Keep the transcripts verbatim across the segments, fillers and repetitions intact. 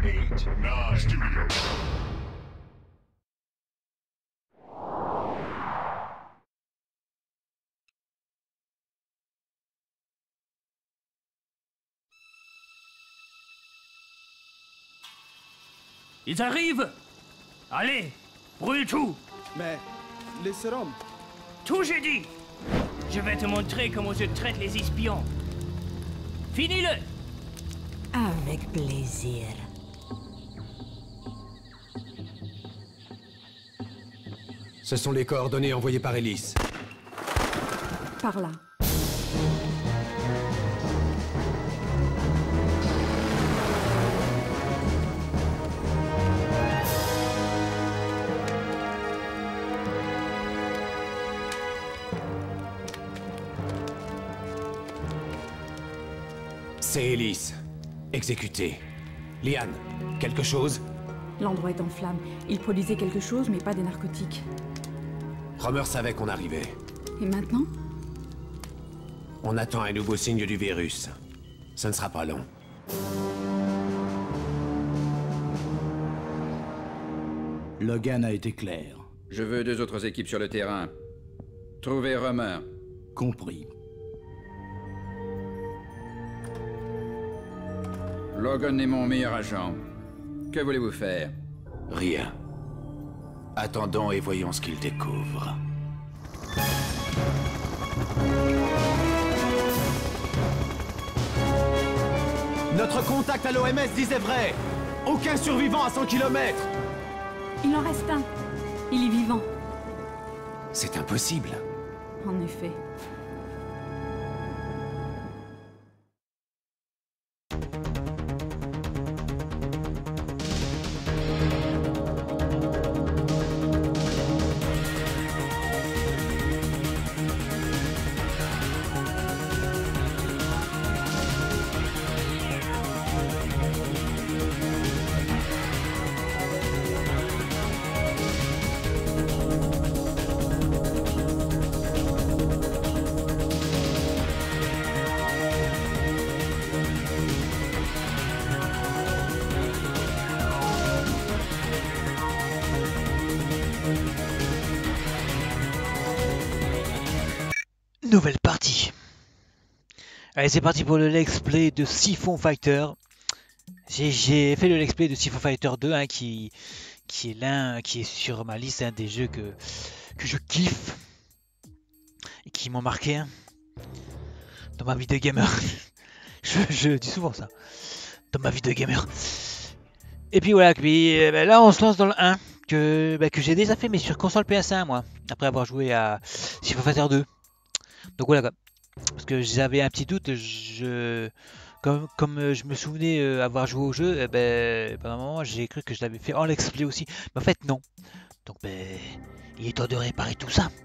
eight, nine. Studio. Ils arrivent! Allez, brûle tout! Mais les sérums. Tout, j'ai dit! Je vais te montrer comment je traite les espions. Finis-le! Avec plaisir. Ce sont les coordonnées envoyées par Ellis. Par là. C'est Ellis. Exécuté. Liane, quelque chose? L'endroit est en flammes. Il produisait quelque chose, mais pas des narcotiques. Romer savait qu'on arrivait. Et maintenant? On attend un nouveau signe du virus. Ça ne sera pas long. Logan a été clair. Je veux deux autres équipes sur le terrain. Trouvez Romer. Compris. Logan est mon meilleur agent. Que voulez-vous faire? Rien. Attendons et voyons ce qu'il découvre. Notre contact à l'O M S disait vrai. Aucun survivant à cent kilomètres. Il en reste un. Il est vivant. C'est impossible. En effet. Nouvelle partie. Allez, c'est parti pour le let's play de Siphon Fighter. J'ai fait le let's play de Siphon Fighter deux, hein, qui, qui est l'un qui est sur ma liste, un des jeux que, que je kiffe et qui m'ont marqué, hein, dans ma vie de gamer. je, je dis souvent ça, dans ma vie de gamer. Et puis voilà, puis, ben là on se lance dans le un que, ben, que j'ai déjà fait, mais sur console P S un, moi, après avoir joué à Siphon Fighter deux. Donc voilà, parce que j'avais un petit doute, je, comme, comme je me souvenais avoir joué au jeu, eh ben, pendant un moment j'ai cru que je l'avais fait en let's play aussi, mais en fait non. Donc ben, il est temps de réparer tout ça.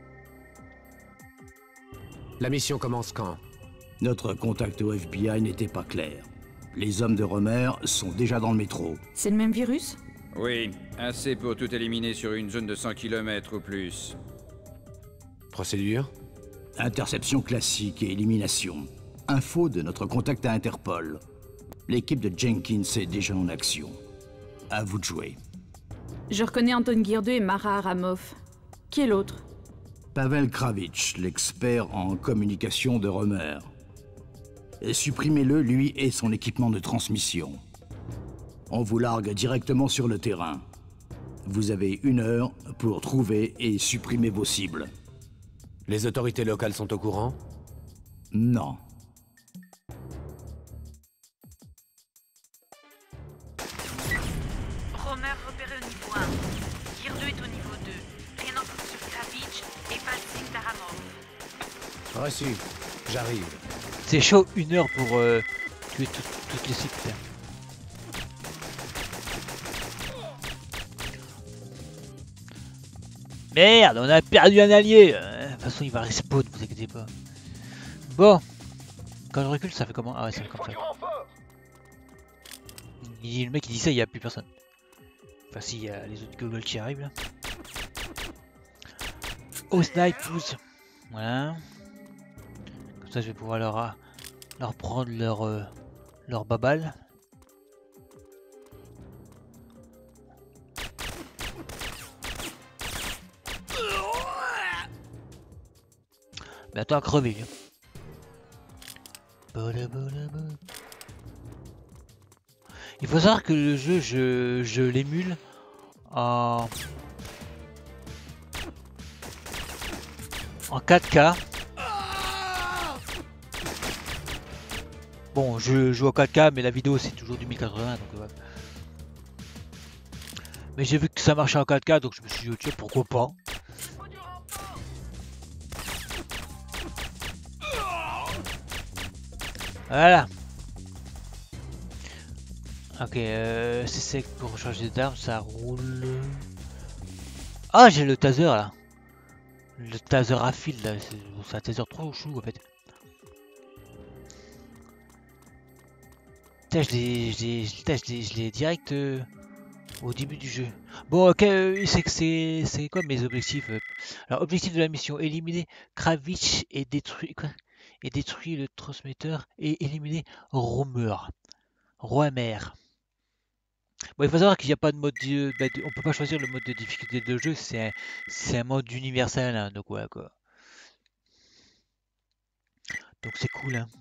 La mission commence quand? Notre contact au F B I n'était pas clair. Les hommes de Romer sont déjà dans le métro. C'est le même virus? Oui, assez pour tout éliminer sur une zone de cent kilomètres ou plus. Procédure? Interception classique et élimination. Info de notre contact à Interpol. L'équipe de Jenkins est déjà en action. À vous de jouer. Je reconnais Anton Guirdeux et Mara Aramov. Qui est l'autre? Pavel Kravitch, l'expert en communication de Romer. Supprimez-le, lui et son équipement de transmission. On vous largue directement sur le terrain. Vous avez une heure pour trouver et supprimer vos cibles. Les autorités locales sont au courant? Non. Romer repéré au niveau un. Guirdeux est au niveau deux. Rien encore sur Kravitch et pas de signe d'Aramov. Reçu. J'arrive. C'est chaud, une heure pour euh, tuer tout, toutes les cibles. Merde, on a perdu un allié. De toute façon, il va respawn, ne vous inquiétez pas. Bon, quand je recule, ça fait comment? Ah ouais, ça fait comme ça. Il, le mec il dit ça, il n'y a plus personne. Enfin, si, il y a les autres gogoles qui arrivent là. Au snipe, pouce. Voilà. Comme ça, je vais pouvoir leur, leur prendre leur, euh, leur babal. Mais attends à crever lui. Il faut savoir que le jeu, je, je l'émule en... en quatre K. Bon, je joue en quatre K, mais la vidéo c'est toujours du mille quatre-vingts, donc ouais. Mais j'ai vu que ça marchait en quatre K, donc je me suis dit, ok, pourquoi pas. Voilà. Ok, euh, c'est sec pour changer d'arme, ça roule. Ah, j'ai le taser là. Le taser à fil là, c'est un taser trop chou en fait. Putain, je l'ai, je l'ai direct euh, au début du jeu. Bon, ok, euh, c'est que c'est, c'est quoi mes objectifs euh Alors, objectif de la mission, éliminer Kravitch et détruire quoi et détruire le transmetteur et éliminer Romer. Romer. Bon, il faut savoir qu'il n'y a pas de mode, de, bah, de, on peut pas choisir le mode de difficulté de jeu, c'est un, c'est un mode universel, hein, donc ouais quoi. Donc c'est cool, hein.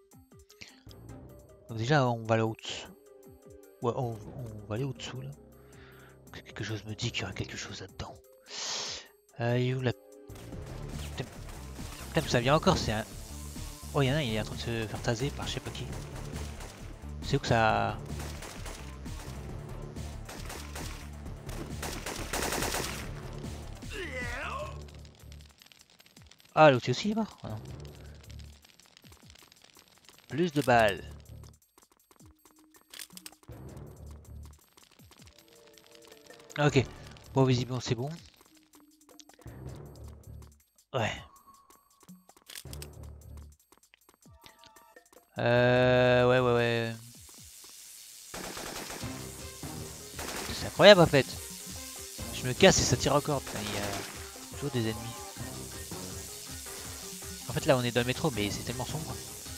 Donc déjà on va là au-dessous. Ouais, on, on va aller au-dessous là. Quelque chose me dit qu'il y aura quelque chose là-dedans. Euh, et où la... Putain, ça vient encore, c'est un... Oh, il y en a un, il est en train de se faire taser par je sais pas qui. C'est où que ça... Ah, l'autre aussi est mort. Ah, non. Plus de balles. Ok. Bon, visiblement c'est bon. Ouais. Euh... Ouais, ouais, ouais. C'est incroyable en fait. Je me casse et ça tire encore. Putain, il y a toujours des ennemis. En fait là on est dans le métro mais c'est tellement sombre.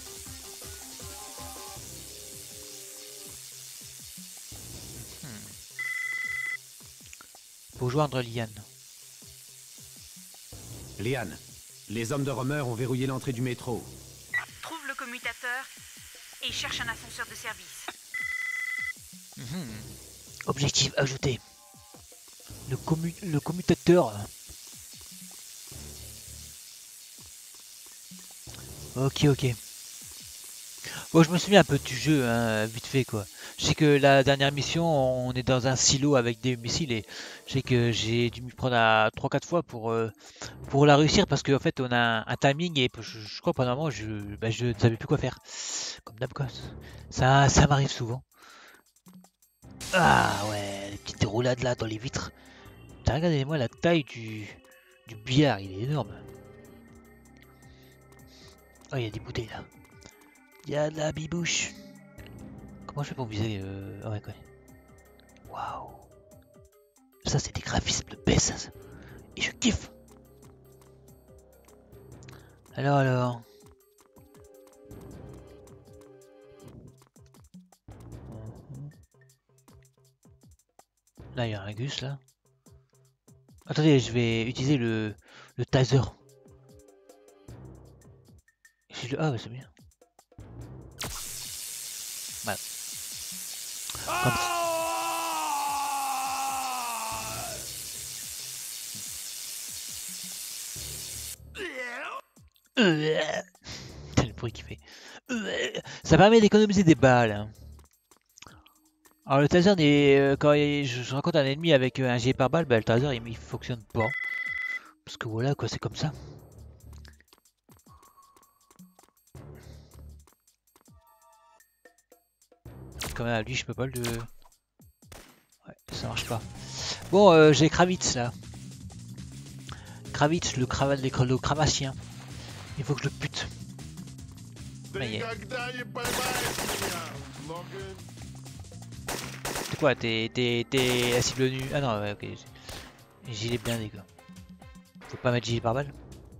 Hmm. Faut joindre Liane. Liane, les hommes de Romer ont verrouillé l'entrée du métro. Trouve le commutateur et cherche un ascenseur de service. Mmh. Objectif ajouté. Le, commu le commutateur. Ok, ok. Bon, je me souviens un peu du jeu, hein, vite fait quoi. Je sais que la dernière mission, on est dans un silo avec des missiles et je sais que j'ai dû m'y prendre à trois quatre fois pour, euh, pour la réussir parce qu'en fait on a un, un timing et je, je crois pendant un moment je, bah, je ne savais plus quoi faire. Comme d'hab quoi. Ça, ça m'arrive souvent. Ah ouais, les petites roulades là dans les vitres. Regardez-moi la taille du, du billard, il est énorme. Oh, il y a des bouteilles là. Il y a de la bibouche. Comment je fais pour viser euh... oh, ouais, quoi. Waouh. Ça, c'est des graphismes de baisse. Ça. Et je kiffe. Alors, alors. Là, il y a un gus là. Attendez, je vais utiliser le, le taser. Le... Ah, bah, c'est bien. Voilà. Comme ça. C'est le bruit qu'il fait. Ça permet d'économiser des balles. Alors le taser, est, quand je rencontre un ennemi avec un jet par balle, bah, le taser il, il fonctionne pas. Parce que voilà quoi, c'est comme ça. Quand même, lui je peux pas le... Ouais, ça marche pas. Bon, euh, j'ai Kravitz là. Kravitz, le, crava... le cravacien. Il faut que je le bute. C'est quoi, t'es la cible nue? Ah non, ouais, ok. Gilet blindé quoi. Faut pas mettre gilet par balle.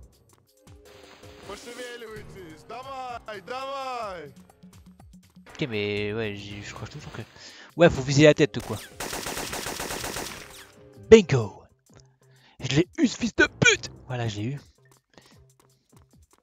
Ok, mais ouais, je crois toujours que... Ouais, faut viser la tête quoi. Bingo! Je l'ai eu ce fils de pute! Voilà, je l'ai eu.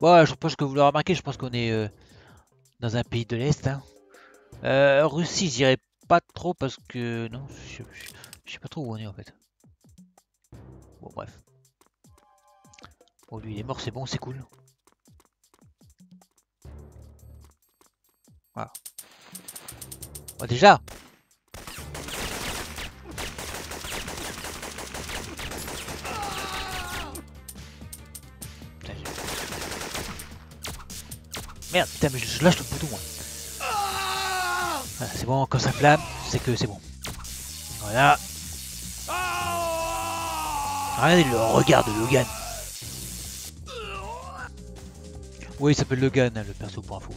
Bon, je pense que vous l'aurez remarqué, je pense qu'on est euh, dans un pays de l'Est. Hein. Euh, Russie, je dirais pas trop parce que... Non, je, je, je sais pas trop où on est en fait. Bon, bref. Bon, lui, il est mort, c'est bon, c'est cool. Voilà. Bon, déjà. Putain, j'ai... Merde, putain, mais je lâche le bouton, moi. Voilà, c'est bon, quand ça flamme, c'est que c'est bon. Voilà. Regardez le regard de Logan. Oui, il s'appelle Logan, hein, le perso pour info.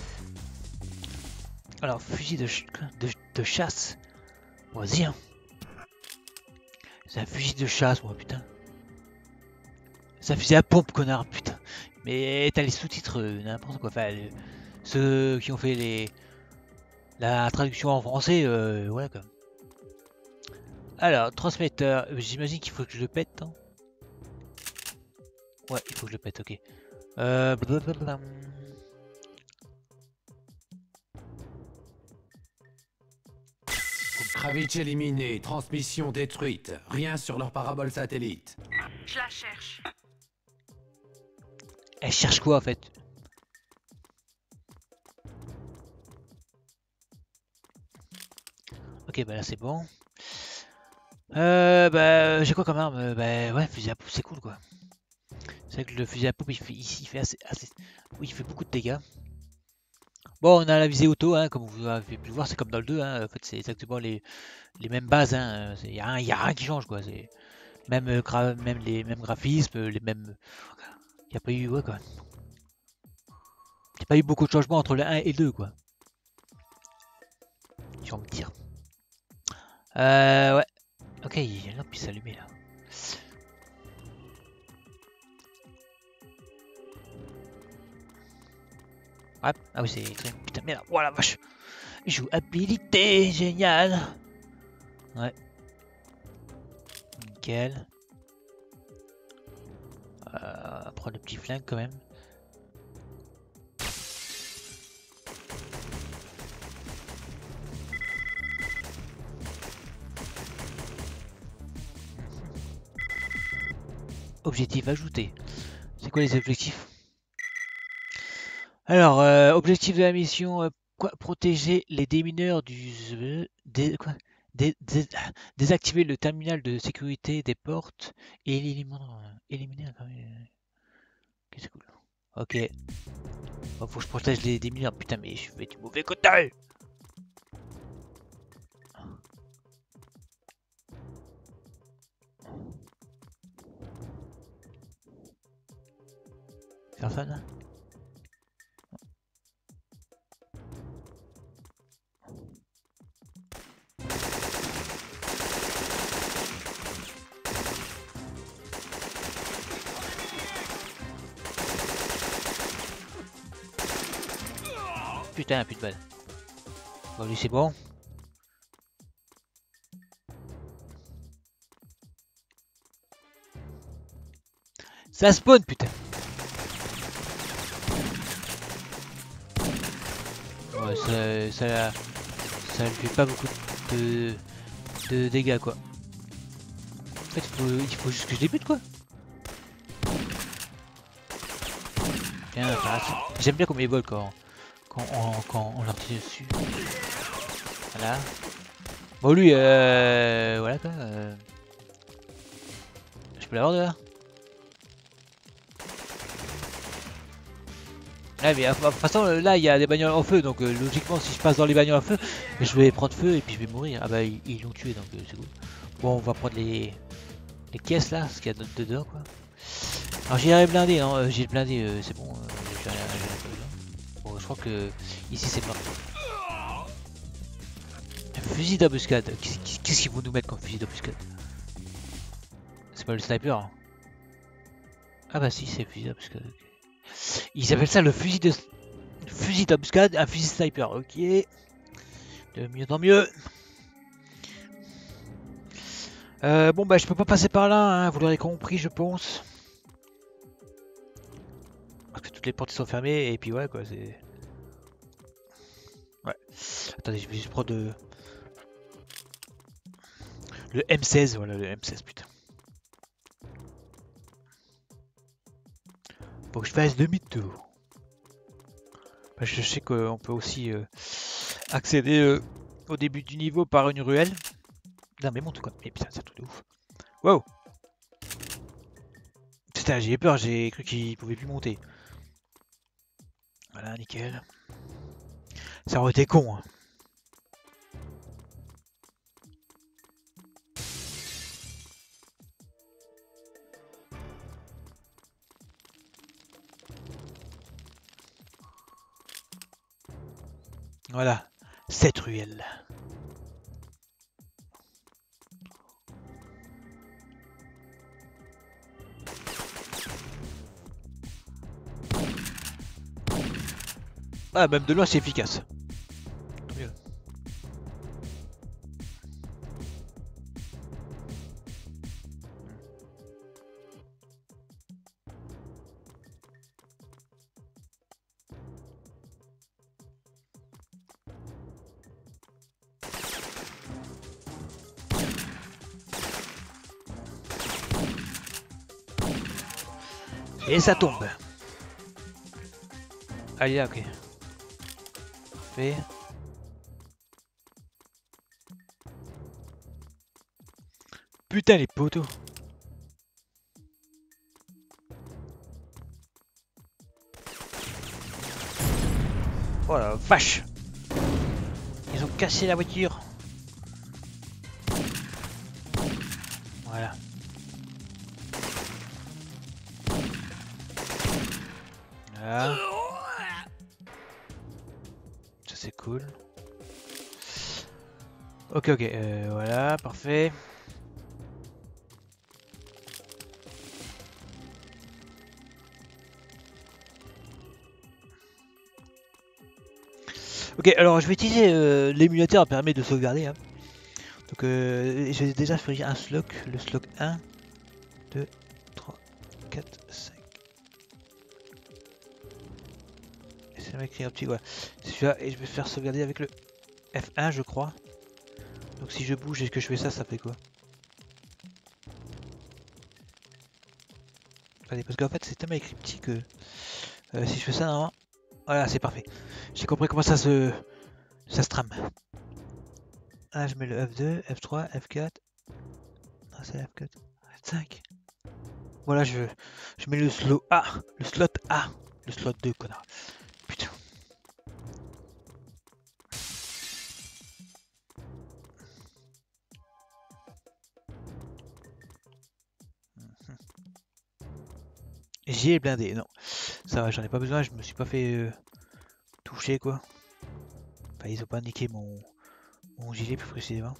Alors, fusil de, ch de, de chasse. Vas-y, hein. C'est un fusil de chasse, moi, putain. C'est un fusil à pompe, connard, putain. Mais t'as les sous-titres, euh, n'importe quoi. Enfin, le, ceux qui ont fait les la traduction en français, euh, voilà, quoi. Alors, transmetteur, j'imagine qu'il faut que je le pète, hein. Ouais, il faut que je le pète, ok. Euh... blablabla. Kravitch éliminé, transmission détruite. Rien sur leur parabole satellite. Je la cherche. Elle cherche quoi en fait? Ok, bah là c'est bon. Euh, bah j'ai quoi comme arme? Bah ouais, fusil à pompe, c'est cool quoi. C'est vrai que le fusil à pompe il fait, il fait assez, assez... Oui, il fait beaucoup de dégâts. Bon, on a la visée auto, hein, comme vous avez pu le voir, c'est comme dans le deux, hein. En fait c'est exactement les, les mêmes bases, hein. Il n'y a, a rien qui change quoi. Même, euh, gra même les mêmes graphismes, les mêmes... Il n'y a pas eu... Ouais quoi. Il n'y a pas eu beaucoup de changements entre le un et le deux quoi. J'ai envie de dire. Euh, ouais. Ok, il y a une lampe qui s'allume là. Ouais. Ah oui, c'est très... Putain, merde. Oh la vache. Jouabilité, génial. Ouais. Nickel. Euh, prendre le petit flingue quand même. Objectif ajouté. C'est quoi les objectifs? Alors, euh, objectif de la mission, euh, quoi, protéger les démineurs du... Euh, dé, quoi, dé, dé, désactiver le terminal de sécurité des portes et éliminer... éliminer euh, ok, c'est cool. Ok. Bon, faut que je protège les démineurs. Putain, mais je fais du mauvais côté. Personne? Putain, plus de balles. Bon, lui c'est bon. Ça spawn, putain. Ouais, ça, ça, ça lui fait pas beaucoup de, de dégâts quoi. En fait, il faut, il faut juste que je débute quoi. Bien, j'aime bien comme ils volent quand, quand, on, quand on leur tire dessus. Voilà. Bon lui, euh, voilà quoi. Euh, je peux l'avoir de là. Ouais, mais de toute façon là il y a des bagnoles en feu donc euh, logiquement si je passe dans les bagnoles en feu je vais prendre feu et puis je vais mourir. Ah bah ils l'ont tué donc euh, c'est cool. Bon on va prendre les, les caisses là, ce qu'il y a dedans quoi. Alors j'irai blinder, non euh, j'ai le blindé euh, c'est bon. Euh, j'ai rien, j'ai rien besoin. Bon je crois que ici c'est mort. Un fusil d'embuscade, qu'est-ce qu'ils vont nous mettre comme fusil d'embuscade? C'est pas le sniper hein. Ah bah si c'est fusil d'embuscade. Ils appellent ça le fusil de fusil d'embuscade, un fusil sniper, ok. De mieux en mieux. Euh, bon bah je peux pas passer par là, hein, vous l'aurez compris je pense. que toutes les portes sont fermées et puis ouais quoi, c'est... Ouais. Attendez, je vais juste prendre de... le M seize, voilà le M seize, putain. Faut que je fasse demi-tour. Bah, je sais qu'on peut aussi euh, accéder euh, au début du niveau par une ruelle. Non mais monte quoi, mais putain c'est un truc de ouf. Wow. Putain j'ai eu peur, j'ai cru qu'il pouvait plus monter. Voilà, nickel. Ça aurait été con. Hein. Voilà, cette ruelle. Ah, même de loin c'est efficace. Mieux. Et ça tombe. Allez là, ok. Fait. Putain les poteaux. Oh la vache. Ils ont cassé la voiture. Voilà. Voilà. Ça c'est cool. Ok ok, euh, voilà, parfait. Ok, alors je vais utiliser euh, l'émulateur, permet de sauvegarder. Hein. Donc euh, j'ai déjà fait un slot, le slot un, deux, trois, quatre, cinq. Et c'est écrit un petit ouais. C'est celui-là et je vais faire sauvegarder avec le F un je crois. Donc si je bouge et que je fais ça, ça fait quoi? Allez, parce qu'en fait c'est tellement écrit petit que euh, si je fais ça normalement. Voilà, c'est parfait. J'ai compris comment ça se ça se trame. Ah, je mets le F deux, F trois, F quatre. Ah, c'est F quatre. F cinq. Voilà, je je mets le slot A, le slot A, le slot deux, connard. Putain. J'y ai blindé, non. Ça va, j'en ai pas besoin, je me suis pas fait euh, toucher quoi. Enfin, ils ont pas niqué mon, mon gilet plus précisément.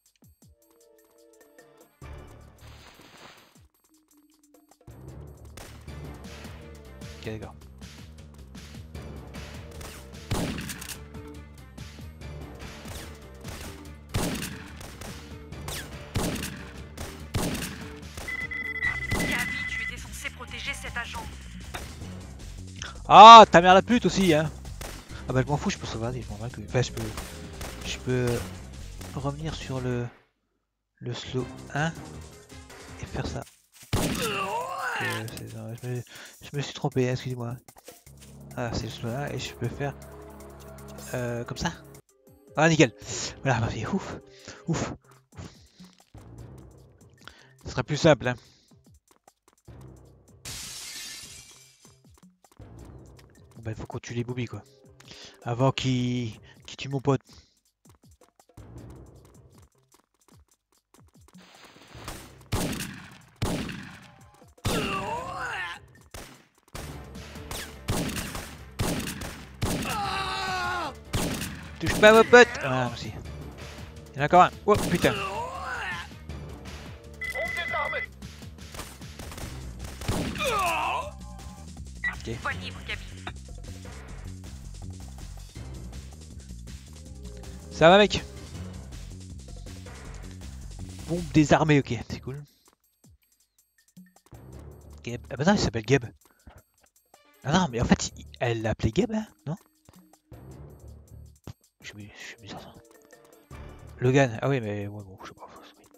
Ok, d'accord. Gabi, tu étais censé protéger cet agent. Ah, ta mère la pute aussi, hein. Ah bah je m'en fous, je peux sauvegarder, je m'en bats que... Enfin, je peux... Je peux revenir sur le... Le slow un et faire ça. Euh, non, je, me... je me suis trompé, hein, excusez-moi. Ah, c'est le slow un et je peux faire... Euh, comme ça. Ah, nickel. Voilà, parfait. Ouf. Ouf. Ce sera plus simple, hein. Bah, il faut qu'on tue les boobies quoi. Avant qu'il qu'il tue mon pote. Touche pas à mon pote. Ah merci. Il y en a encore un. Oh putain. Ok. Voie libre, Gabi. Ça va mec? Bombe désarmée, ok, c'est cool. Gab. Ah bah non, il s'appelle Gab. Ah non, mais en fait, il- elle l'a appelé Gabe, hein, non? Je suis je suis bizarre ça. Logan, ah oui, mais ouais, bon, je sais pas.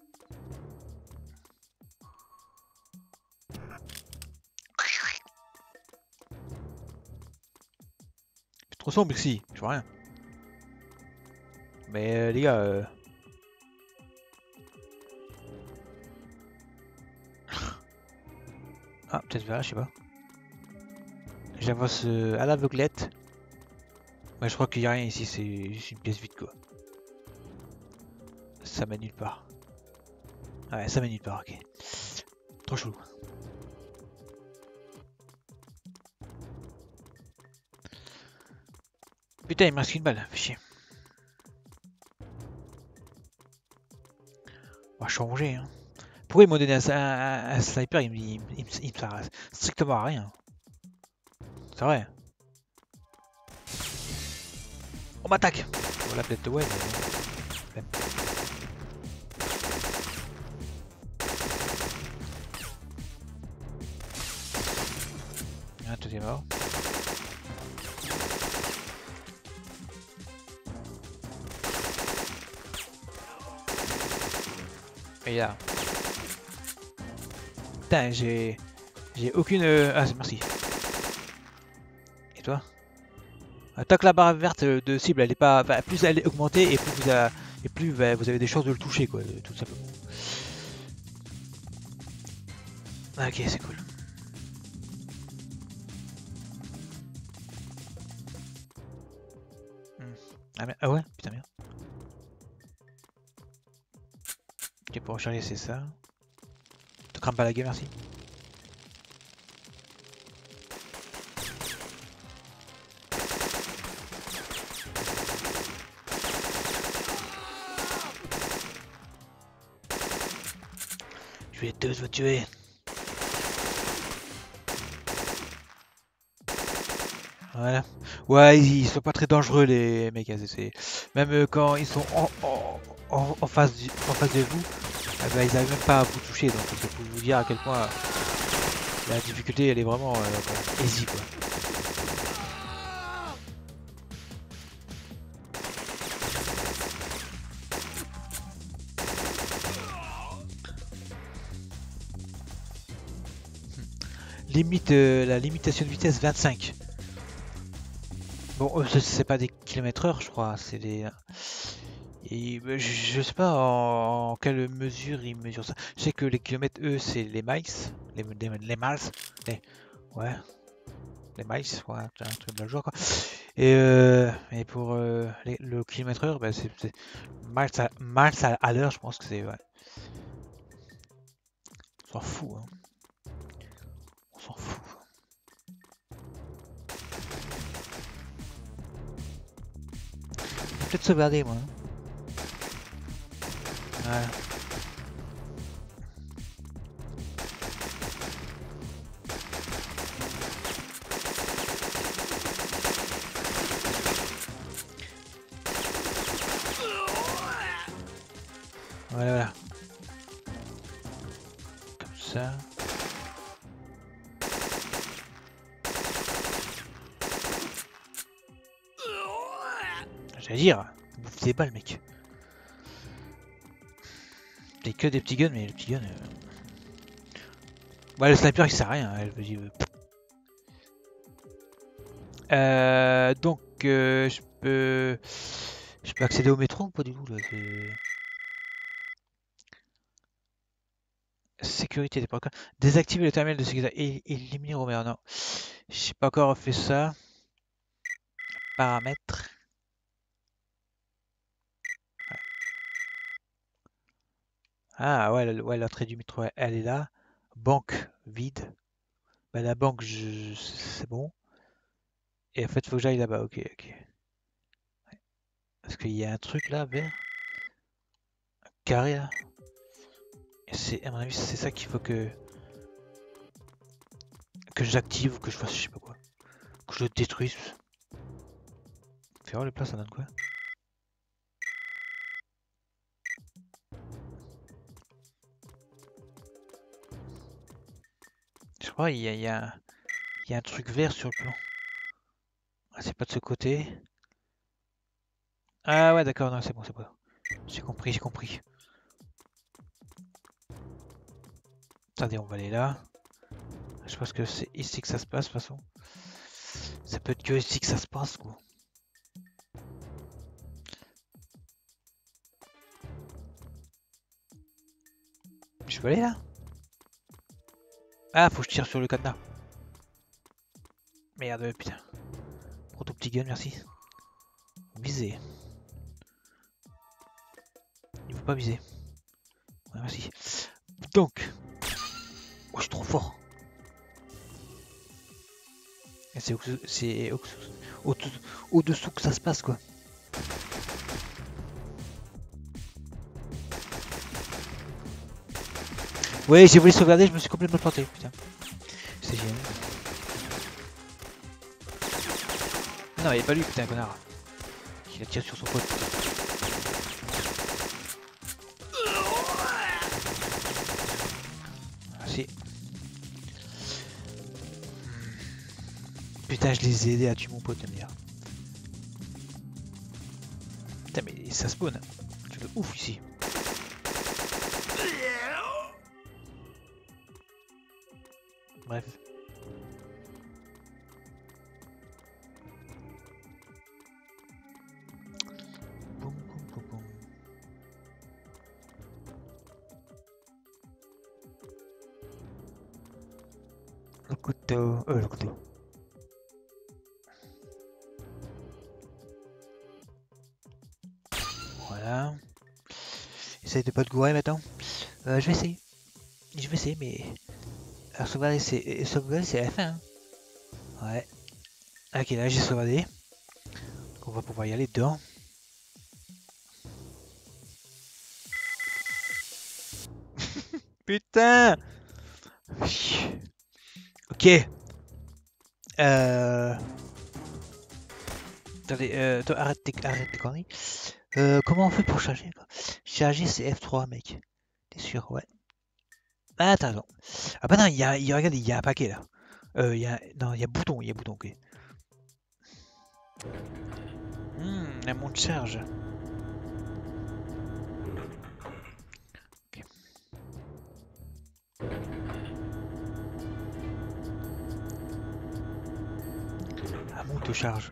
C'est trop sombre ici, je vois rien. Mais euh, les gars, euh... ah, peut-être vers là, je sais pas. J'avance euh, à l'aveuglette. Ouais, je crois qu'il n'y a rien ici, c'est juste une pièce vide quoi. Ça mène nulle part. Ouais, ça mène nulle part, ok. Trop chelou. Putain, il me reste qu'une balle, fais chier. On va changer, hein. Pourquoi ils m'ont donné un, un, un sniper, il me, il, il, il me sert strictement à rien. C'est vrai. On m'attaque. On l'a peut-être ouais, mais... Ah, tout est mort. Et là. Putain, j'ai... J'ai aucune... Ah, merci. Et toi? Tant que la barre verte de cible, elle est pas... Enfin, plus elle est augmentée et plus vous, a... et plus bah, vous avez des chances de le toucher, quoi, tout simplement. Ok, c'est cool. Hmm. Ah, mais... ah ouais, putain merde. Ok, pour recharger c'est ça. Te crame pas la gueule, merci. Je vais tous vous tuer. Voilà. Ouais, ils sont pas très dangereux les mecs. C'est même euh, quand ils sont en, en, en, en, face, du, en face de vous, eh ben, ils n'arrivent même pas à vous toucher. Donc ça peut vous dire à quel point euh, la difficulté elle est vraiment euh, easy quoi. Limite euh, la limitation de vitesse vingt-cinq. Bon, euh, c'est pas des kilomètres heure, je crois, c'est des... Et, je, je sais pas en, en quelle mesure ils mesurent ça. Je sais que les kilomètres, eux, c'est les miles. Les, les, les miles. Les, ouais. Les miles, ouais, un truc de la joie, quoi. Et, euh, et pour euh, les, le kilomètre heure, bah, c'est miles à, miles à, à l'heure, je pense que c'est... Ouais. On s'en fout, hein. On s'en fout. Peut-être sauvegarder moi. Voilà. Voilà, voilà. Comme ça. J'allais dire, vous bouffe des balles, mec. C'est que des petits guns, mais les petits guns. Euh... Ouais, le sniper il sert à rien. Elle veut dire. Euh, donc, euh, je peux. Je peux accéder au métro ou pas du tout là. Sécurité des programmes. Désactiver le terminal de sécurité et éliminer Roméo. Non, j'ai pas encore fait ça. Paramètres. Ah ouais, ouais l'entrée du métro, elle est là. Banque vide. Bah, la banque, je... c'est bon. Et en fait, faut que j'aille là-bas. Ok, ok. Ouais. Parce qu'il y a un truc là, vert. Un carré là. Et c'est, à mon avis, c'est ça qu'il faut que... Que j'active ou que je fasse, je sais pas quoi. Que je le détruise. Fais voir le plat, ça donne quoi? Je crois il y a, il y a, Il y a un truc vert sur le plan. Ah, c'est pas de ce côté. Ah ouais, d'accord, non, c'est bon, c'est bon. J'ai compris, j'ai compris. Attendez, on va aller là. Je pense que c'est ici que ça se passe, de toute façon. Ça peut être que ici que ça se passe, quoi. Je peux aller là? Ah, faut que je tire sur le cadenas. Merde, putain. Proto petit gun, merci. Viser. Il faut pas viser. Ouais, merci. Donc. Oh, je suis trop fort. C'est au-dessous que ça se passe, quoi. Ouais, j'ai voulu sauvegarder, je me suis complètement planté, putain. C'est génial. Non, il est pas lui, putain, connard. Il a tiré sur son pote. Merci. Putain, je les ai aidés à tuer mon pote, merde. Putain, mais ça spawn. Hein. C'est de ouf ici. Bref. Boum, boum, boum, boum. Le couteau. Euh, le couteau. Voilà. Essaye de pas te gourer maintenant. Euh, je vais essayer. Je vais essayer, mais... Alors, sauvegarder, c'est sauvegarder, c'est la fin. Hein. Ouais. Ok, là j'ai sauvegardé. Donc on va pouvoir y aller dedans. Putain. Ok. Euh... Attendez, euh... Attends, arrête tes, arrête tes conneries. Euh, comment on fait pour charger quoi? Charger c'est F trois, mec. T'es sûr? Ouais. Ah, t'as raison. Ah bah non, il y a, il y a, regarde, il y a un paquet là. Euh, il y a, non, il y a bouton, il y a bouton, ok. Hum, un monte charge. Ok. Un monte charge.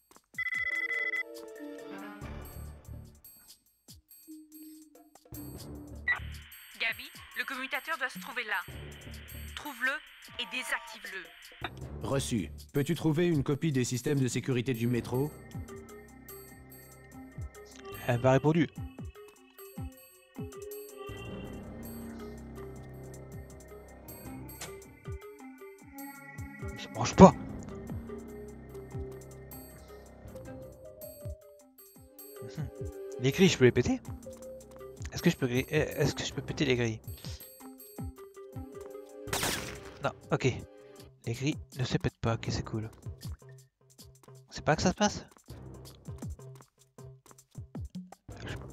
Gabi, le commutateur doit se trouver là. Trouve-le et désactive-le. Reçu. Peux-tu trouver une copie des systèmes de sécurité du métro? Elle m'a répondu. Ça marche pas. Les grilles, je peux les péter? Est-ce que je peux est-ce que je peux péter les grilles? Non, ok. Les grilles ne se pètent pas, ok, c'est cool. C'est pas que ça se passe? Je sais pas.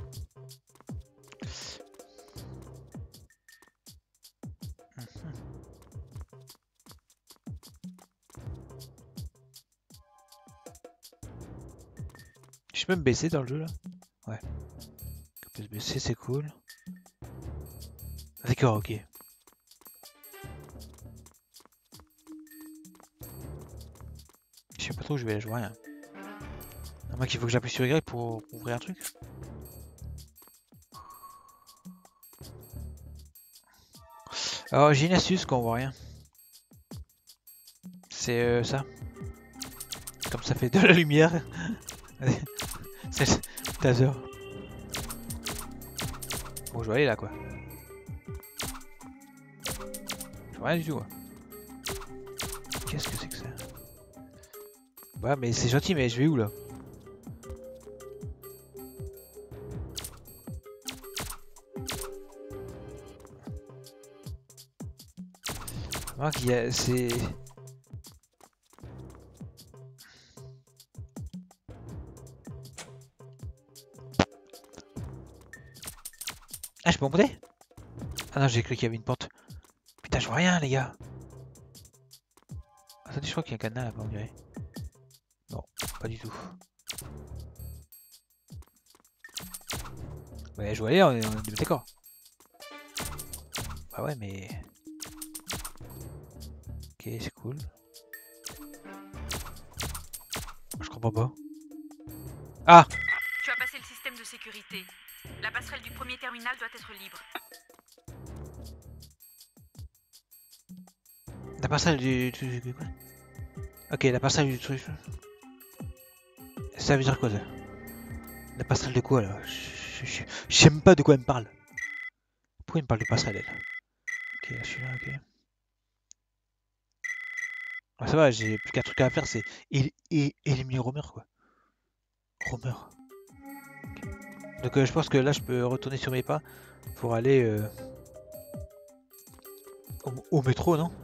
Je peux me baisser dans le jeu là? Ouais. On peut se baisser, c'est cool. D'accord, ok. Je sais pas trop où je vais, je vois rien. À moins qu'il faut que j'appuie sur Y pour ouvrir un truc. Alors j'ai une astuce quand on voit rien. C'est euh, ça. Comme ça fait de la lumière. C'est le taser. Bon, je vais aller là quoi. Je vois rien du tout. Hein. Qu'est-ce que c'est que ça? Ouais, mais c'est gentil, mais je vais où là? Remarque, il y a. C'est. Ah, je peux monter? Ah non, j'ai cru qu'il y avait une porte. Putain, je vois rien, les gars. Je crois qu'il y a un cadenas là-bas, on dirait. Non, pas du tout. Ouais, je voyais, on est, on est d'accord. Ah ouais, mais... Ok, c'est cool. Je comprends pas. Ah! Tu as passé le système de sécurité. La passerelle du premier terminal doit être libre. La passerelle du... du... quoi? Ok, la passerelle du truc... Ça veut dire quoi ça? La passerelle de quoi là? Je, je, je, je sais même pas de quoi elle me parle. Pourquoi elle me parle de passerelle elle? Ok, là je suis là, ok. Ah, ça va, j'ai plus qu'un truc à faire, c'est él él éliminer Romer quoi. Romer. Okay. Donc euh, je pense que là je peux retourner sur mes pas pour aller euh, au, au métro, non?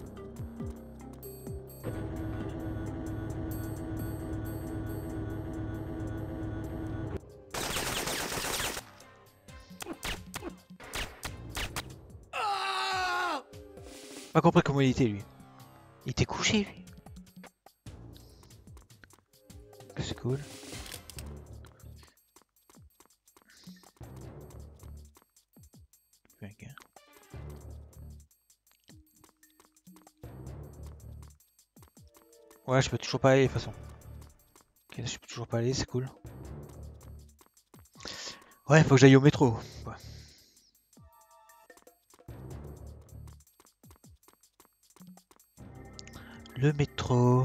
Pas compris comment il était lui. Il était couché lui. C'est cool. Okay. Ouais, je peux toujours pas aller de toute façon. Ok, là, je peux toujours pas aller, c'est cool. Ouais, faut que j'aille au métro. Ouais. Le métro.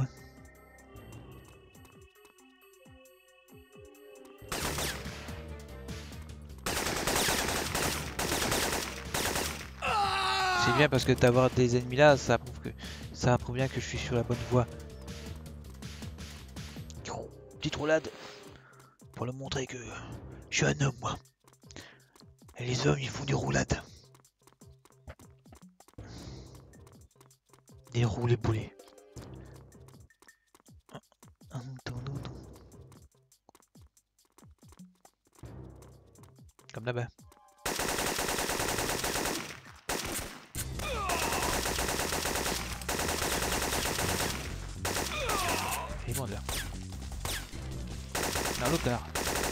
C'est bien parce que d'avoir des ennemis là, ça prouve que ça prouve bien que je suis sur la bonne voie. Petite roulade pour leur montrer que je suis un homme moi. Et les hommes ils font des roulades. Des roulés boulets. Comme là-bas. Il est bon là. Non, l'autre là.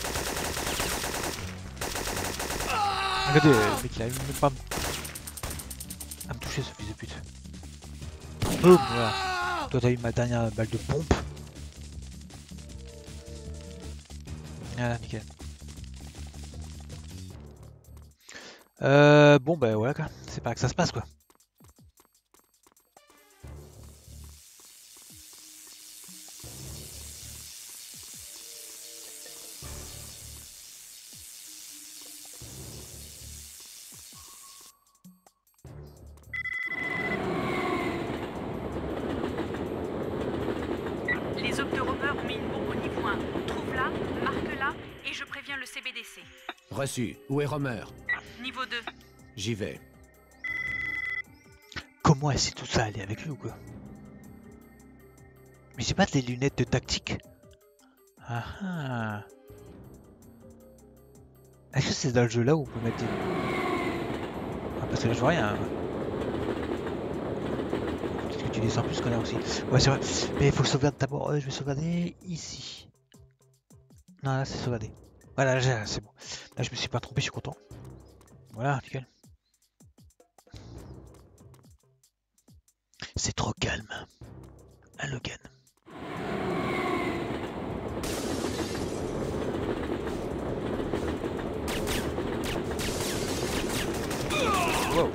Regardez, le mec il a même pas à me toucher ce fils de pute. Boum, voilà. Toi t'as eu ma dernière balle de pompe. Voilà, nickel. Euh, bon bah voilà quoi, c'est pas là que ça se passe quoi. Les Octoromeurs ont mis une bombe au niveau un. Trouve-la, marque-la et je préviens le C B D C. Reçu. Où est Romer? Niveau deux. J'y vais. Comment est-ce que tout ça allait avec lui ou quoi? Mais j'ai pas des lunettes de tactique. Ah ah. Est-ce que c'est dans le jeu là où on peut mettre des... Ah parce que là je vois rien. Peut-être que tu descends plus qu'on a aussi. Ouais c'est vrai. Mais il faut sauvegarder d'abord. Euh, je vais sauvegarder ici. Non là c'est sauvegardé. Voilà là c'est bon. Là je me suis pas trompé, je suis content. Voilà, nickel. C'est trop calme. Un Logan. Wow.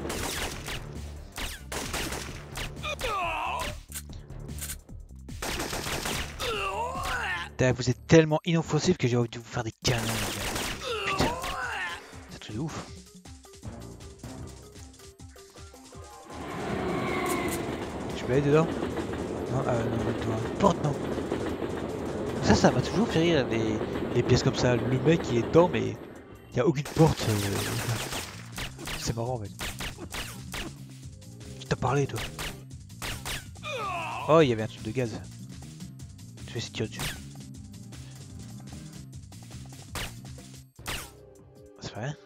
Vous êtes tellement inoffensif que j'ai envie de vous faire des canons. Putain. C'est un truc de ouf. Je peux aller dedans? Non, euh, non, non, porte, non. Ça, ça m'a toujours fait rire, les, les pièces comme ça. Le mec, il est dedans, mais il n'y a aucune porte. Euh... C'est marrant, en fait. Qui t'a parlé, toi? Oh, il y avait un truc de gaz. Je vais essayer de tirer dessus. Ça fait rien.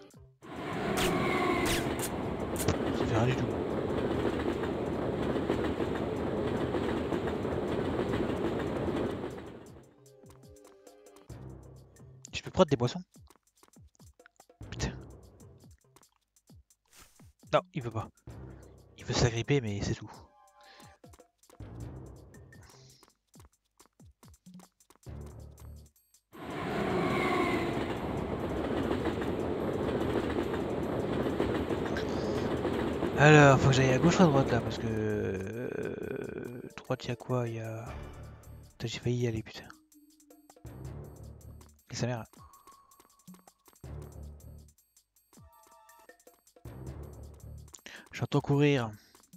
Ça fait rien du tout. peux prendre des boissons? Putain. Non, il veut pas. Il veut s'agripper, mais c'est tout. Alors, faut que j'aille à gauche ou à droite là, parce que... Euh... Droite, il y a quoi? Il y a... Putain, j'ai failli y aller, putain. Et sa mère. J'entends courir.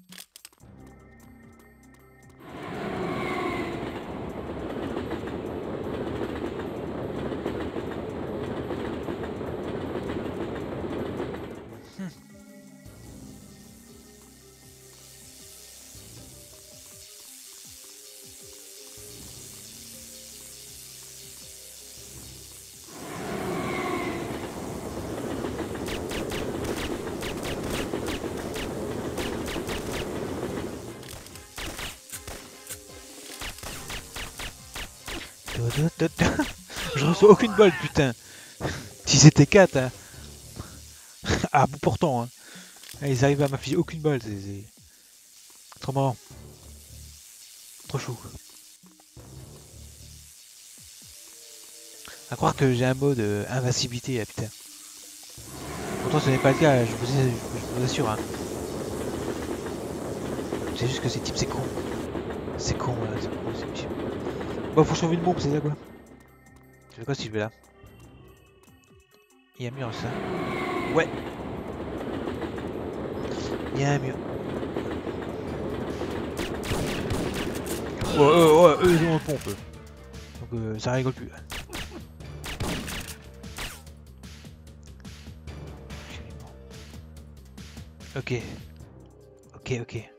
Je reçois aucune balle, putain. Si c'était quatre, hein. À bout portant, hein. Ils arrivent à m'afficher aucune balle, c'est trop marrant. Trop chou. À croire que j'ai un mode euh, invincibilité, là, putain. Pourtant ce n'est pas le cas, je vous, je vous assure, hein. C'est juste que ces types c'est con. C'est con, là, c'est con, c'est chiant. Bon, faut sauver une bombe, c'est ça quoi. Je sais quoi si je vais là. Il y a un mur ça. Ouais. Il y a un mur. Ouais, ouais, ouais, eux ils ont un pompe. Donc euh, ça rigole plus. Ok. Ok, ok.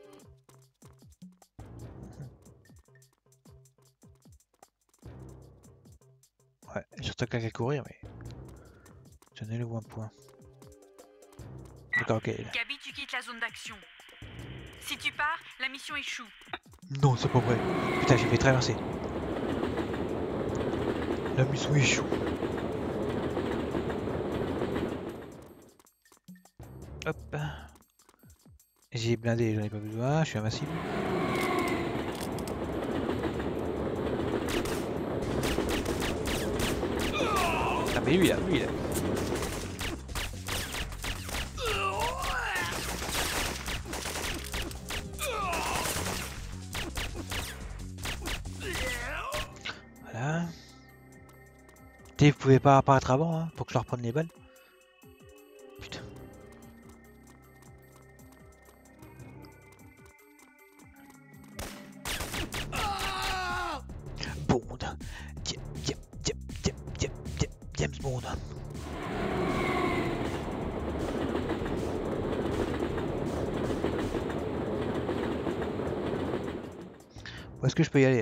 Ouais, surtout qu'à qu'à courir, mais... J'en ai le bon point. D'accord, ok. Gabi, tu quittes la zone d'action. Si tu pars, la mission échoue. Non, c'est pas vrai. Putain, j'ai fait traverser. La mission échoue. Hop. J'ai blindé, j'en ai pas besoin, je suis invincible. Ah mais lui là, lui là. Voilà. Vous pouvez pas apparaître avant hein, pour que je leur prenne les balles. Putain. Bond. James Bond. Où est-ce que je peux y aller?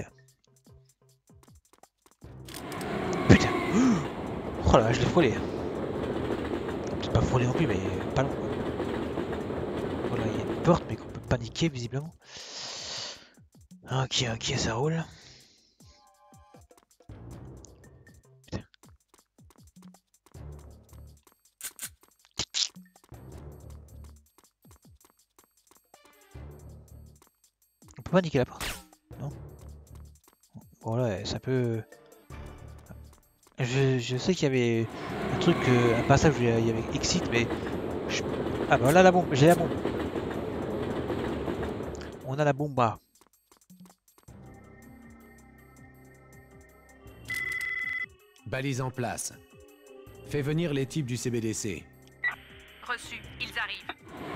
Putain. Oh là, je l'ai frôlé. Peut-être pas frôlé non plus, mais pas long. Voilà, il y a une porte, mais qu'on peut paniquer visiblement. Ok, ok, ça roule. Putain. On peut paniquer la porte? Non? Voilà, ça peut... Je, je sais qu'il y avait un truc, euh, un passage où il y avait exit, mais... Je... Ah bah là la bombe, j'ai la bombe. On a la bombe là. Balise en place. Fais venir les types du C B D C. Reçu, ils arrivent.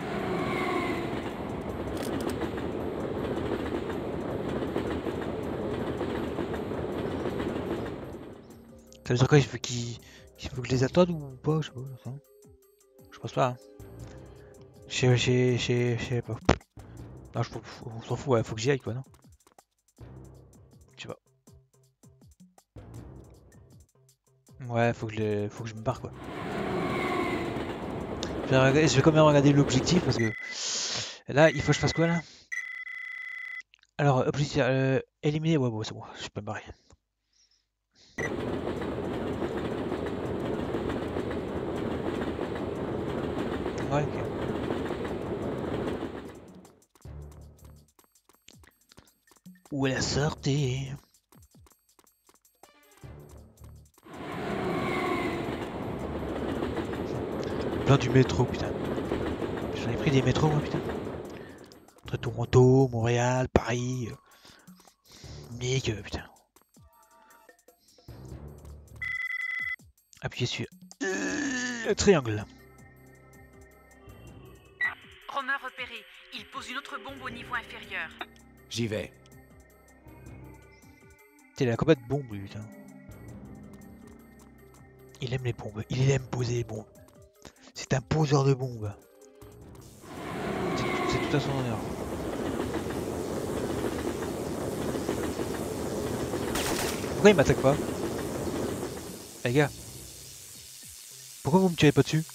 Ça veut dire quoi? Il faut qu'il faut que je les attende ou pas? Je sais pas. Attends. Je pense pas. Hein. Je sais, je sais, je sais pas. Non, je, on s'en fout, ouais, faut que j'y aille quoi, non? Je sais pas. Ouais, faut que, je, faut que je me barre quoi. Je vais, regarder, je vais quand même regarder l'objectif parce que là, il faut que je fasse quoi là? Alors, objectif, euh, éliminer, ouais, bon, c'est bon, je peux me barrer. Ouais, ok. Où est la sortie? Plein du métro, putain. J'en ai pris des métros, moi, putain. Entre Toronto, Montréal, Paris, euh... Munich, euh, putain. Appuyez sur euh, le triangle. Romer repéré. Il pose une autre bombe au niveau inférieur. J'y vais. C'est la combat de bombe, lui, putain. Il aime les bombes. Il aime poser les bombes. C'est un poseur de bombes. C'est tout à son honneur. Pourquoi il m'attaque pas? Les gars. Pourquoi vous me tirez pas dessus?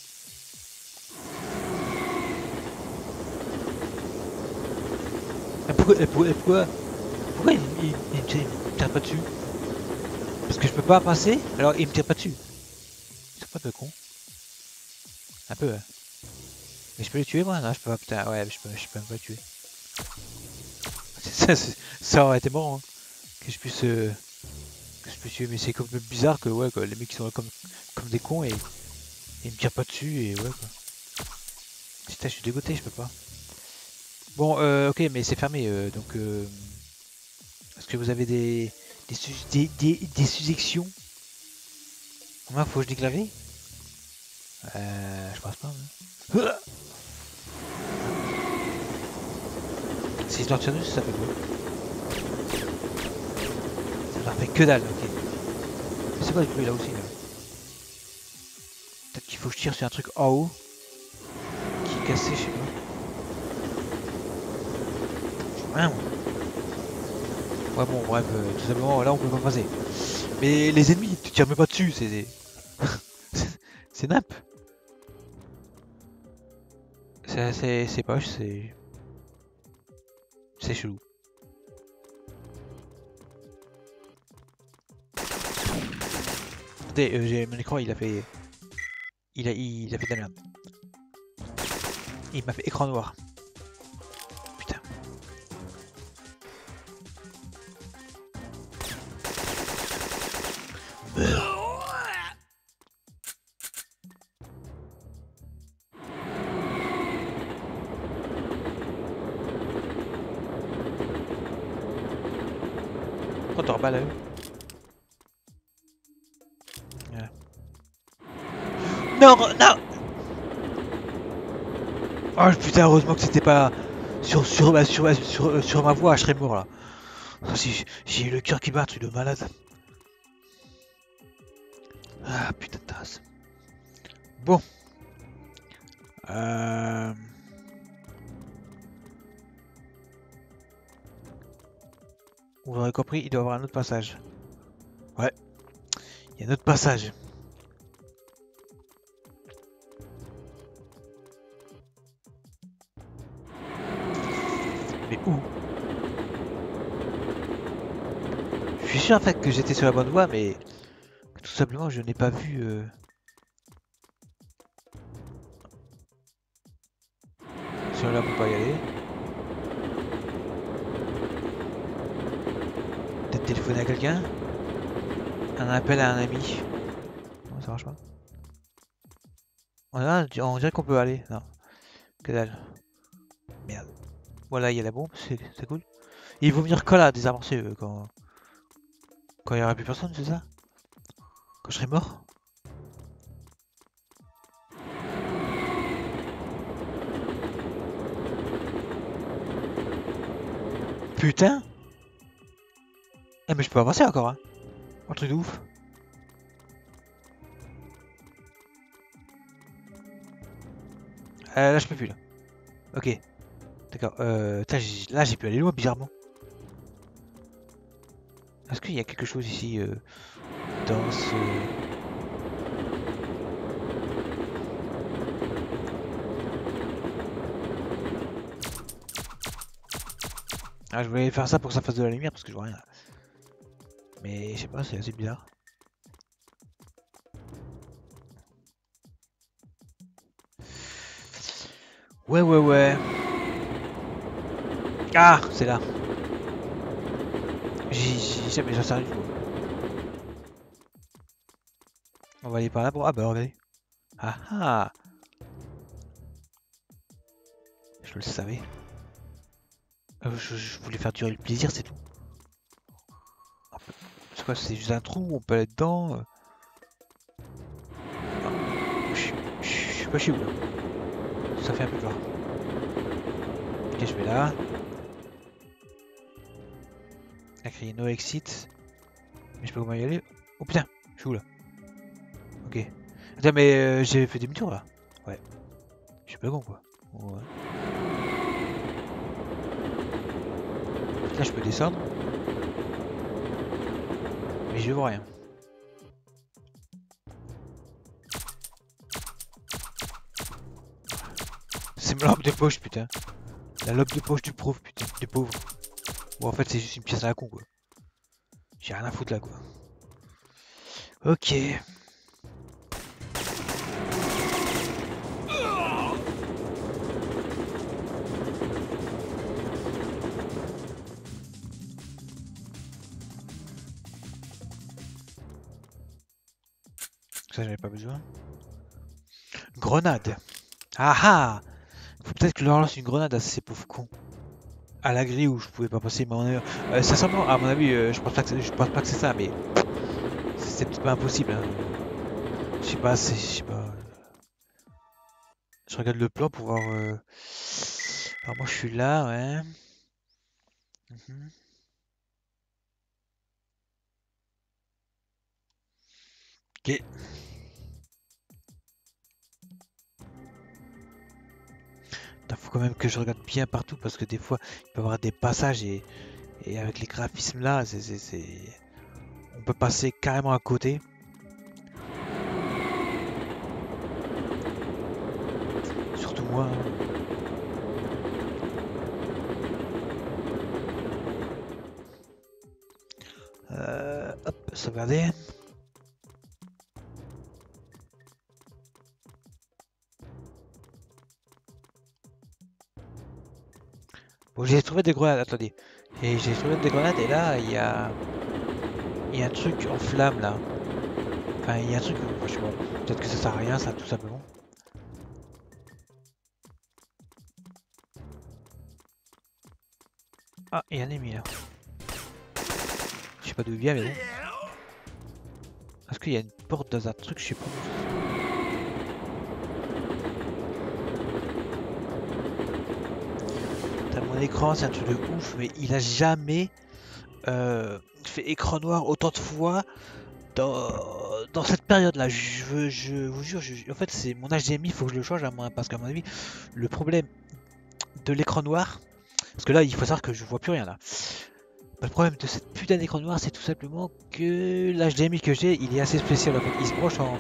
Et pourquoi, et pourquoi, et pourquoi, pourquoi il, il, il, me tire, il me tire pas dessus? Parce que je peux pas passer, alors il me tire pas dessus. C'est pas de con. Un peu. Hein. Mais je peux les tuer moi? Non, je peux pas. Putain, ouais, je peux, je peux même pas les tuer. Ça, ça aurait été marrant hein, que je puisse. Euh, que je puisse tuer, mais c'est comme bizarre que ouais, quoi, les mecs qui sont là comme, comme des cons et, et ils me tirent pas dessus et ouais quoi. Putain, je suis dégoûté, je peux pas. Bon, euh, ok, mais c'est fermé euh, donc. Euh, Est-ce que vous avez des. des, su des, des, des sujections? Moi, faut que je déclave? Euh. Je pense pas. Hein. Si je leur tire dessus, ça fait quoi? Ça leur fait que dalle, ok. C'est quoi le bruit là aussi là? Peut-être qu'il faut que je tire sur un truc en haut qui est cassé, je sais pas. Je vois rien moi. Ouais bon bref, euh, tout simplement là on peut pas passer. Mais les ennemis, tu tires même pas dessus, c'est des... c'est nappe. C'est poche, c'est... C'est chelou. Attendez, euh, j'ai mon écran, il a fait... Il a, il a fait de la merde. Il m'a fait écran noir. Putain. Meurs. Quand on rebat là. Voilà. Non, non. Oh putain, heureusement que c'était pas sur sur ma sur, sur, sur ma voix, je serais mort là. Si j'ai eu le cœur qui bat, truc de malade. Ah putain de tasse. Bon. Euh... Vous l'aurez compris, il doit y avoir un autre passage. Ouais. Il y a un autre passage. Mais où? Je suis sûr en fait que j'étais sur la bonne voie, mais tout simplement je n'ai pas vu. Euh... Sur là, on peut pas y aller. Peut-être téléphoner à quelqu'un. Un appel à un ami. Non, ça marche pas. On dirait qu'on peut aller. Non. Que dalle. Merde. Voilà, il y a la bombe, c'est cool. Et ils vont venir quand là, désamorcer euh, quand... Quand il n'y aura plus personne, c'est ça? Quand je serai mort? Putain! Eh mais je peux avancer encore hein! Un truc de ouf! Euh, là je peux plus là. Ok. D'accord. Euh, là j'ai pu aller loin bizarrement. Est-ce qu'il y a quelque chose ici euh, dans ce... Ah, je voulais faire ça pour que ça fasse de la lumière parce que je vois rien là. Mais je sais pas, c'est assez bizarre. Ouais, ouais, ouais. Ah, c'est là. J'ai jamais j'en sais rien du tout. On va aller par là pour... Ah bah regardez. Ah ah. Je le savais. Euh, je, je voulais faire durer le plaisir, c'est tout. C'est quoi? C'est juste un trou, on peut aller dedans. euh. Ah, je, je, je suis pas chez où là. Ça fait un peu peur. Ok, je vais là. Il a crié no exit. Mais je peux comment y aller? Oh putain, je suis où là? Ok. Attends, mais euh, j'ai fait demi-tour là. Ouais. Je suis pas con quoi. Ouais. Là je peux descendre. Mais je vois rien. C'est ma lampe de poche putain. La lampe de poche du pauvre putain. Du pauvre. Bon en fait c'est juste une pièce à la con quoi. J'ai rien à foutre là quoi. Ok. Ça j'avais pas besoin. Grenade. Ah ah. Faut peut-être que je leur lance une grenade à ces pauvres cons. À la grille où je pouvais pas passer mon heure. Euh, sincèrement, à mon avis, euh, je pense pas que je pense pas que c'est ça, mais c'est peut-être pas impossible. Hein. Je sais pas, c'est, je sais pas. Je regarde le plan pour voir. Euh... Alors moi je suis là, ouais. Mm-hmm. Ok. Il faut quand même que je regarde bien partout parce que des fois il peut y avoir des passages et, et avec les graphismes là, c'est, c'est, c'est... on peut passer carrément à côté. Surtout moi. Hein. Euh, hop, sauvegarder. Bon, j'ai trouvé des grenades, attendez. Et j'ai trouvé des grenades et là, il y a... Il y a un truc en flamme là. Enfin, il y a un truc... Je sais pas. Peut-être que ça sert à rien, ça, tout simplement. Ah, il y a un ennemi là. Je sais pas d'où il vient, mais bon. Est-ce qu'il y a une porte dans un truc? Je sais pas. Mon écran c'est un truc de ouf, mais il a jamais euh, fait écran noir autant de fois dans, dans cette période là. Je, je vous jure, je, en fait c'est mon H D M I, il faut que je le change à moi, parce qu'à mon avis le problème de l'écran noir, parce que là il faut savoir que je vois plus rien là. Le problème de cette putain d'écran noir, c'est tout simplement que l'H D M I que j'ai il est assez spécial en fait. Il se branche en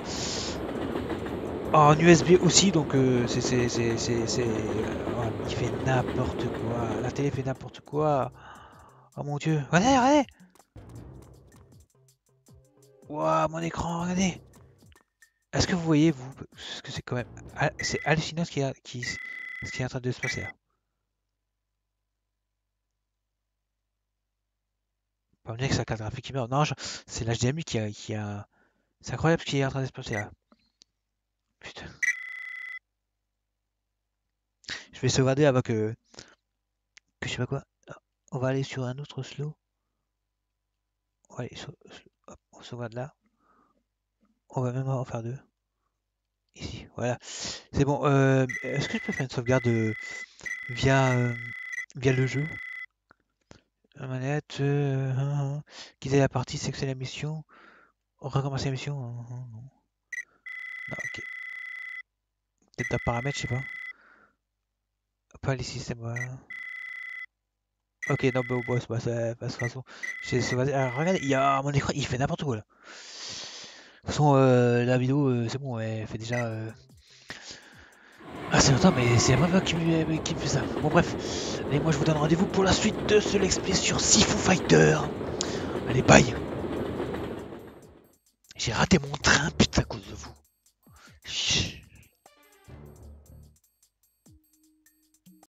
en U S B aussi, donc euh, c'est c'est c'est c'est c'est oh, il fait n'importe quoi. La télé fait n'importe quoi. Oh mon dieu, regardez, regardez. Waouh, mon écran, regardez. Est-ce que vous voyez, vous, ce que c'est quand même, c'est hallucinant ce qui est qui ce qui est en train de se passer là. Pas me dire que c'est la carte graphique qui meurt. Non, je... c'est l'H D M I qui a qui a. C'est incroyable ce qui est en train de se passer là. Putain. Je vais sauvegarder avant que... que je sais pas quoi. On va aller sur un autre slow. On va aller sur... Hop, on sauvegarde là. On va même en faire deux. Ici, voilà. C'est bon. Euh... Est-ce que je peux faire une sauvegarde euh, via euh, via le jeu? La manette. Euh... Quitter la partie, c'est que c'est la mission. On recommencer la mission. Non, ok. Peut-être un paramètre, je sais pas. Pas les systèmes, voilà. Ok, non, bah, bon, c'est pas ça, de toute façon. Alors, regardez, il y a mon écran, il fait n'importe quoi là. De toute façon, euh, la vidéo, euh, c'est bon, elle fait déjà euh... assez longtemps, mais c'est vraiment qui me, qui me fait ça. Bon, bref. Allez, moi je vous donne rendez-vous pour la suite de ce Let's Play sur Sifu Fighter. Allez, bye. J'ai raté mon train, putain, à cause de vous.